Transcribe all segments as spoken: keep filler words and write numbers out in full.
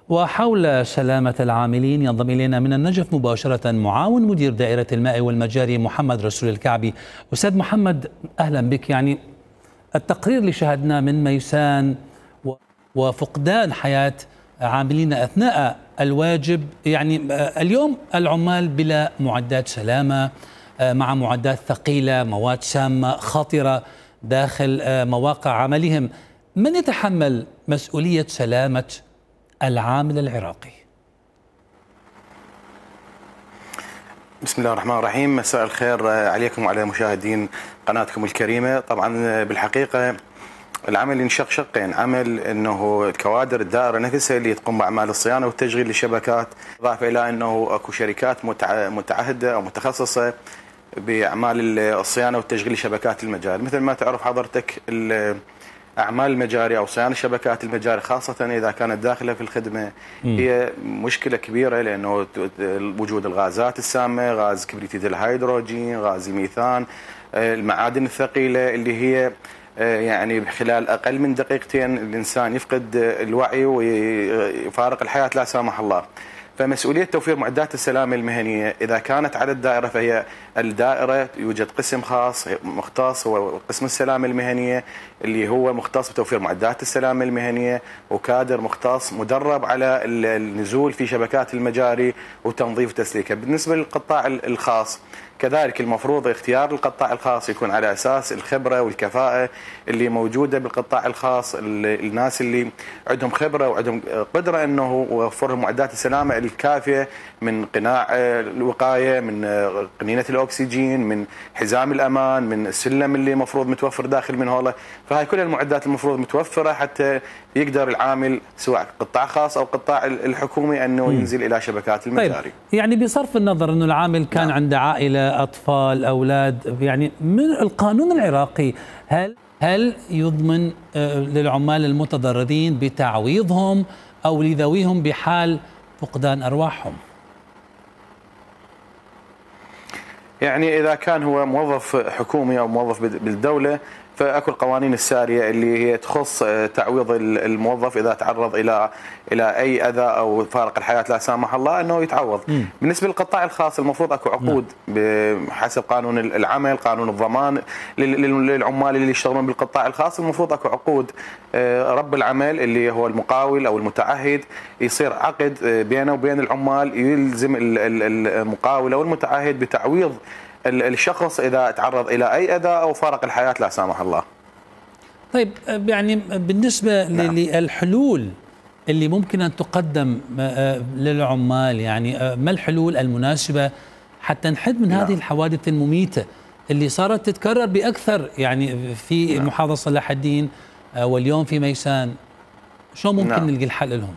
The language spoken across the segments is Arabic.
وحول سلامة العاملين ينضم إلينا من النجف مباشرة معاون مدير دائرة الماء والمجاري محمد رسول الكعبي. أستاذ محمد أهلا بك. يعني التقرير اللي شاهدناه من ميسان وفقدان حياة عاملين أثناء الواجب، يعني اليوم العمال بلا معدات سلامة، مع معدات ثقيلة، مواد سامة خطرة داخل مواقع عملهم. من يتحمل مسؤولية سلامة العامل العراقي؟ بسم الله الرحمن الرحيم. مساء الخير عليكم وعلى مشاهدين قناتكم الكريمة. طبعا بالحقيقة العمل ينشق شقين، عمل انه كوادر الدائرة نفسها اللي تقوم باعمال الصيانة والتشغيل للشبكات، اضافة الى انه اكو شركات متعهدة او متخصصة باعمال الصيانة والتشغيل لشبكات المجاري. مثل ما تعرف حضرتك أعمال المجاري أو صيانة شبكات المجاري خاصة إذا كانت داخلة في الخدمة هي مشكلة كبيرة، لأنه وجود الغازات السامة، غاز كبريتيد الهيدروجين، غاز الميثان، المعادن الثقيلة اللي هي يعني خلال أقل من دقيقتين الإنسان يفقد الوعي ويفارق الحياة لا سامح الله. فمسؤولية توفير معدات السلامة المهنية إذا كانت على الدائرة، فهي الدائرة يوجد قسم خاص مختص هو قسم السلامة المهنية اللي هو مختص بتوفير معدات السلامة المهنية، وكادر مختص مدرب على النزول في شبكات المجاري وتنظيف وتسليكها. بالنسبة للقطاع الخاص كذلك المفروض اختيار القطاع الخاص يكون على أساس الخبرة والكفاءة اللي موجودة بالقطاع الخاص، الناس اللي عندهم خبرة وعندهم قدرة أنه يوفرهم معدات السلامة الكافية من قناع الوقاية، من قنينة الأكسجين، من حزام الأمان، من السلم اللي مفروض متوفر داخل من هوله. فهاي كل المعدات المفروض متوفرة حتى يقدر العامل سواء قطاع خاص أو قطاع الحكومي أنه ينزل إلى شبكات المجاري. طيب، يعني بصرف النظر أنه العامل كان نعم. عنده عائلة، أطفال، أولاد، يعني من القانون العراقي هل هل يضمن للعمال المتضررين بتعويضهم أو لذويهم بحال فقدان أرواحهم؟ يعني إذا كان هو موظف حكومي أو موظف بالدولة فاكو القوانين الساريه اللي هي تخص تعويض الموظف اذا تعرض الى الى اي اذى او فارق الحياه لا سامح الله انه يتعوض. م. بالنسبه للقطاع الخاص المفروض اكو عقود بحسب قانون العمل، قانون الضمان للعمال اللي يشتغلون بالقطاع الخاص. المفروض اكو عقود رب العمل اللي هو المقاول او المتعهد، يصير عقد بينه وبين العمال يلزم المقاول او المتعهد بتعويض الشخص إذا تعرض إلى أي أذى أو فارق الحياة لا سامح الله. طيب، يعني بالنسبة نعم. للحلول اللي ممكن أن تقدم للعمال، يعني ما الحلول المناسبة حتى نحد من نعم. هذه الحوادث المميتة اللي صارت تتكرر بأكثر، يعني في نعم. محافظة صلاح الدين واليوم في ميسان، شو ممكن نعم. نلقي الحل لهم؟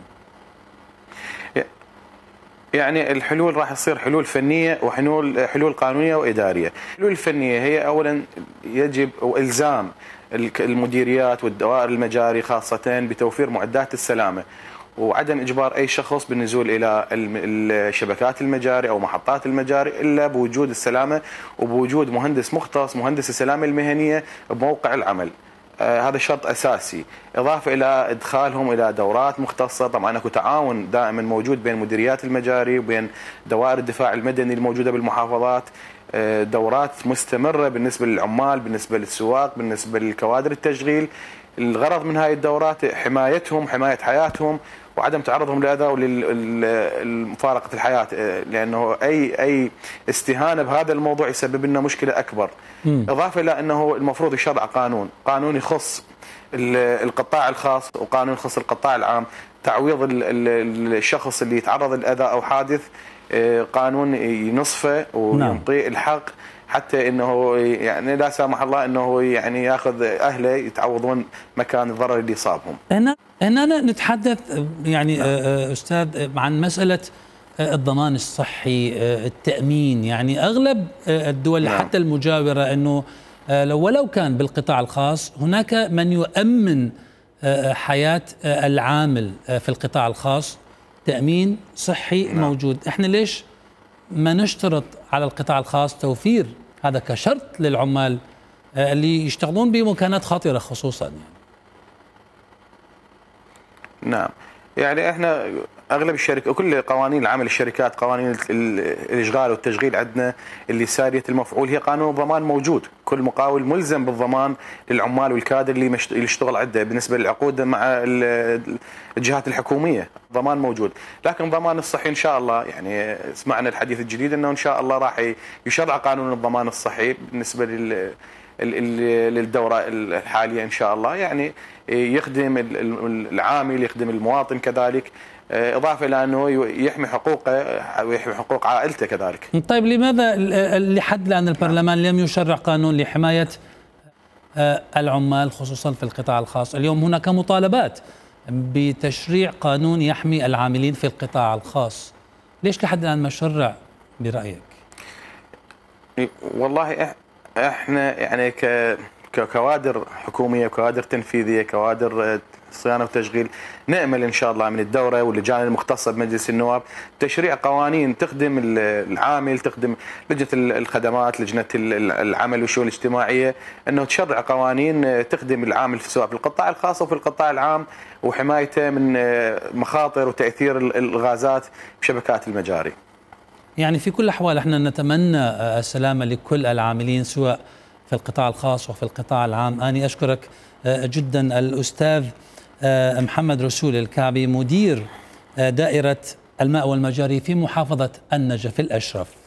يعني الحلول راح تصير حلول فنيه وحلول حلول قانونيه واداريه. الحلول الفنيه هي اولا يجب الزام المديريات والدوائر المجاري خاصه بتوفير معدات السلامه، وعدم اجبار اي شخص بالنزول الى شبكات المجاري او محطات المجاري الا بوجود السلامه وبوجود مهندس مختص، مهندس السلامه المهنيه بموقع العمل. آه هذا شرط اساسي، اضافه الى ادخالهم الى دورات مختصه. طبعا اكو تعاون دائما موجود بين مديريات المجاري وبين دوائر الدفاع المدني الموجوده بالمحافظات، آه دورات مستمره بالنسبه للعمال، بالنسبه للسواق، بالنسبه للكوادر التشغيل. الغرض من هاي الدورات حمايتهم، حمايه حياتهم، وعدم تعرضهم لاذى ولمفارقه الحياه، لانه اي اي استهانه بهذا الموضوع يسبب لنا مشكله اكبر. م. اضافه الى انه المفروض يشرع قانون، قانون يخص القطاع الخاص وقانون يخص القطاع العام، تعويض الشخص اللي يتعرض لاذى او حادث، قانون ينصفه ويعطيه الحق حتى انه يعني لا سامح الله انه يعني ياخذ اهله يتعوضون مكان الضرر اللي صابهم. هنا هنا نتحدث يعني نعم. استاذ عن مساله الضمان الصحي، التامين. يعني اغلب الدول نعم. حتى المجاوره انه لو ولو كان بالقطاع الخاص هناك من يؤمن حياه العامل في القطاع الخاص، تامين صحي نعم. موجود. احنا ليش ما نشترط على القطاع الخاص توفير هذا كشرط للعمال اللي يشتغلون بمكانات خطرة خصوصا؟ يعني نعم، يعني احنا اغلب الشركات وكل قوانين العمل الشركات قوانين الاشغال والتشغيل عندنا اللي ساريه المفعول هي قانون الضمان موجود، كل مقاول ملزم بالضمان للعمال والكادر اللي يشتغل عنده بالنسبه للعقود مع الجهات الحكوميه، ضمان موجود، لكن ضمان الصحي ان شاء الله يعني سمعنا الحديث الجديد انه ان شاء الله راح يشرع قانون الضمان الصحي بالنسبه لل للدوره الحاليه ان شاء الله، يعني يخدم العامل يخدم المواطن كذلك، اضافه الى انه يحمي حقوقه ويحمي حقوق عائلته كذلك. طيب لماذا لحد الان البرلمان لم يشرع قانون لحمايه العمال خصوصا في القطاع الخاص؟ اليوم هناك مطالبات بتشريع قانون يحمي العاملين في القطاع الخاص، ليش لحد الان ما شرع برايك؟ والله احنا يعني ك ككوادر حكوميه، كوادر تنفيذيه، كوادر صيانه وتشغيل، نامل ان شاء الله من الدوره واللجان المختصه بمجلس النواب تشريع قوانين تخدم العامل، تخدم لجنه الخدمات، لجنه العمل والشؤون الاجتماعيه، انه تشرع قوانين تخدم العامل سواء في القطاع الخاص وفي القطاع العام، وحمايته من مخاطر وتاثير الغازات بشبكات المجاري. يعني في كل الأحوال احنا نتمنى السلامة لكل العاملين سواء في القطاع الخاص وفي القطاع العام. أنا أشكرك جدا الأستاذ محمد رسول الكعبي، مدير دائرة الماء والمجاري في محافظة النجف الأشرف.